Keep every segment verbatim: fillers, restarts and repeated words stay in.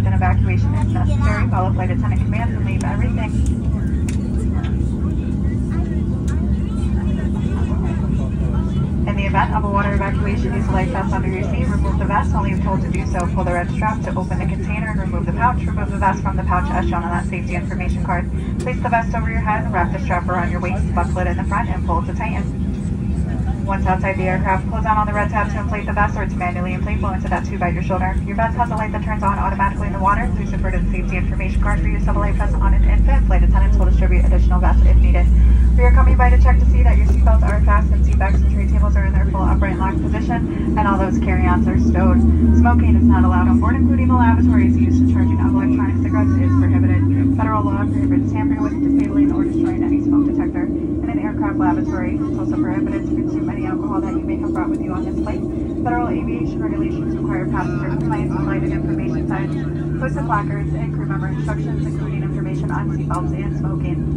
if an evacuation is necessary. Follow flight attendant commands and leave everything. In the event of a water evacuation, use a life vest under your seat. Remove the vest only if told to do so. Pull the red strap to open the container and remove the pouch. Remove the vest from the pouch as shown on that safety information card. Place the vest over your head and wrap the strap around your waist. Buckle it in the front and pull to tighten. Once outside the aircraft, close down on the red tab to inflate the vest or to manually inflate. Blow into that tube at your shoulder. Your vest has a light that turns on automatically in the water. Please refer to the safety information card for use of a life vest on an infant. Flight attendants will distribute additional vests if needed. We are coming by to check to see that your seatbelts are fastened, seat backs and tray tables are in their full upright lock position, and all those carry-ons are stowed. Smoking is not allowed on board, including the lavatories. Use and charging of electronic cigarettes is prohibited. Federal law prohibits tampering with, disabling, or destroying any smoke detector. In an aircraft lavatory, it's also prohibited to consume any alcohol that you may have brought with you on this flight. Federal aviation regulations require passenger compliance with lighted information signs, posted placards, and crew member instructions, including information on seatbelts and smoking.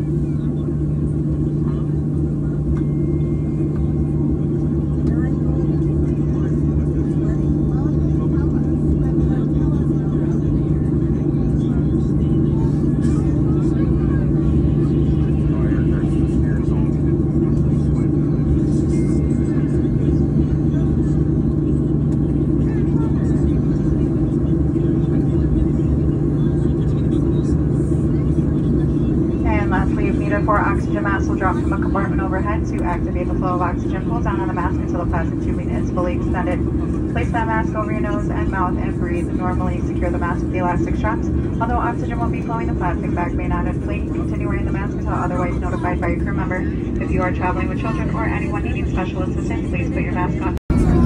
Four oxygen masks will drop from a compartment overhead. To activate the flow of oxygen, pull down on the mask until the plastic tubing is fully extended. Place that mask over your nose and mouth and breathe normally. Secure the mask with the elastic straps. Although oxygen will be flowing, the plastic bag may not inflate. Continue wearing the mask until otherwise notified by your crew member. If you are traveling with children or anyone needing special assistance, please put your mask on.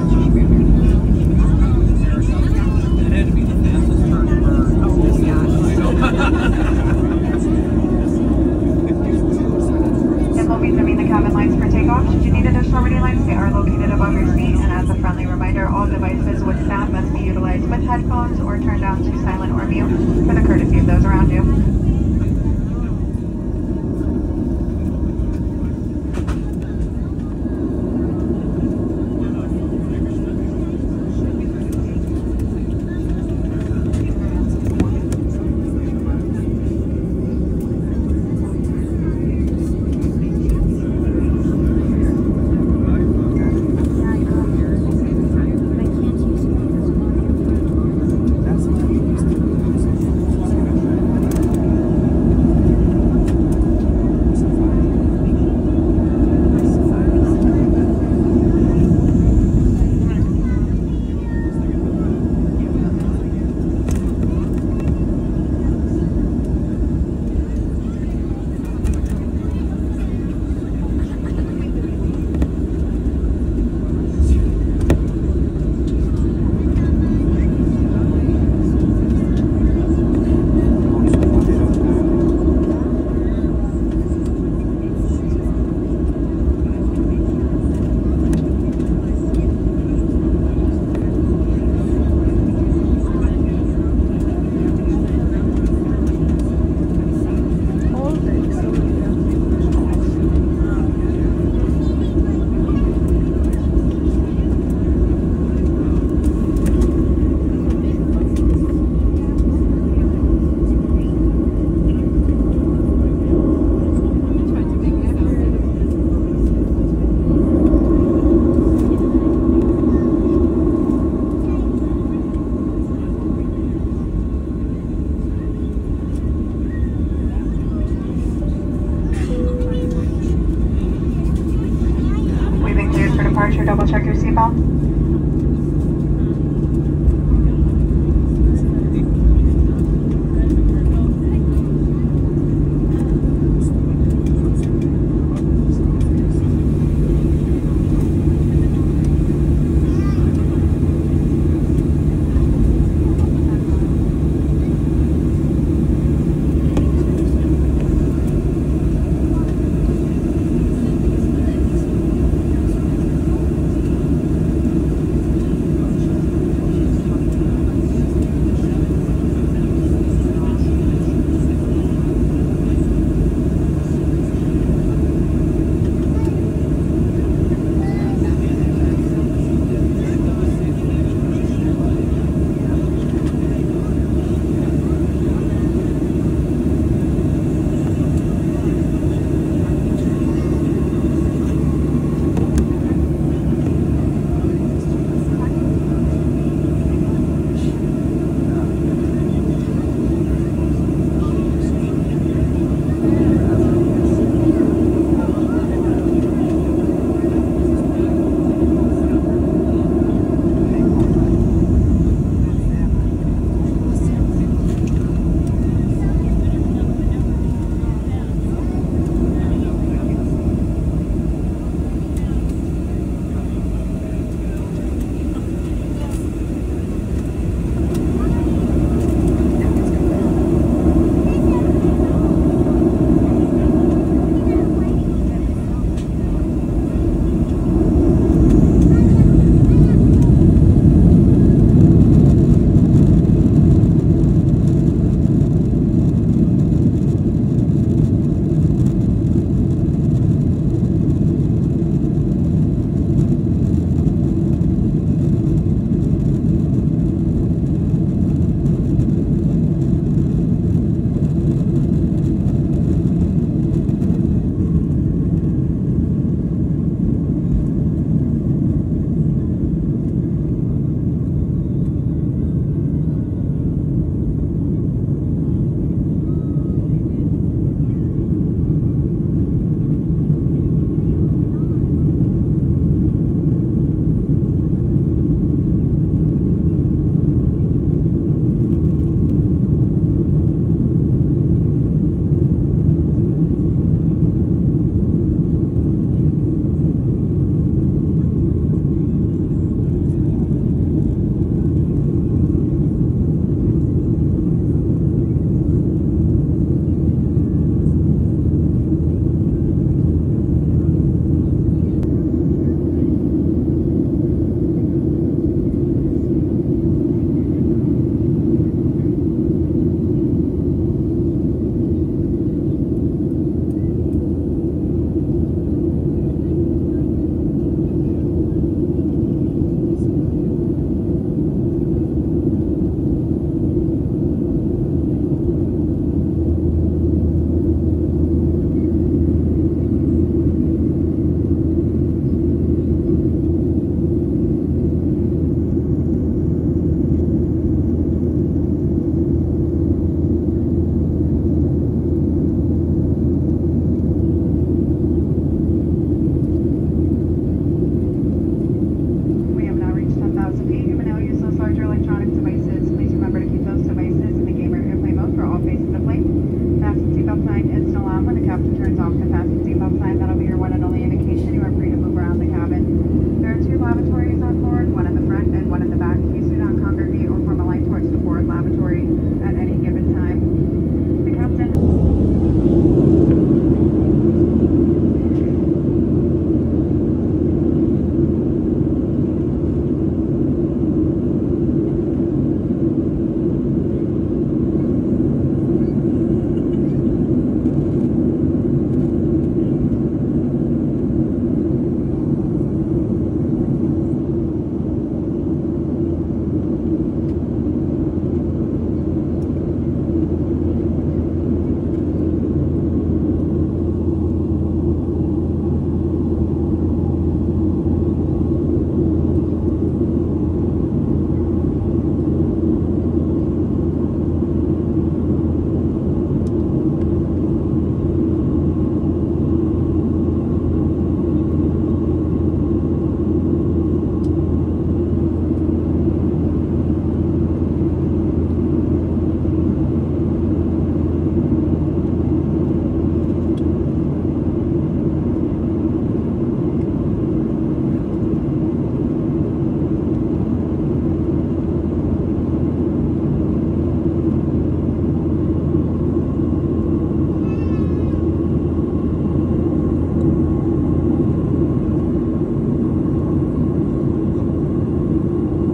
Should you need additional reading lights, they are located above your seat, and as a friendly reminder, all devices with sound must be utilized with headphones or turned down to silent or mute for the courtesy of those around you.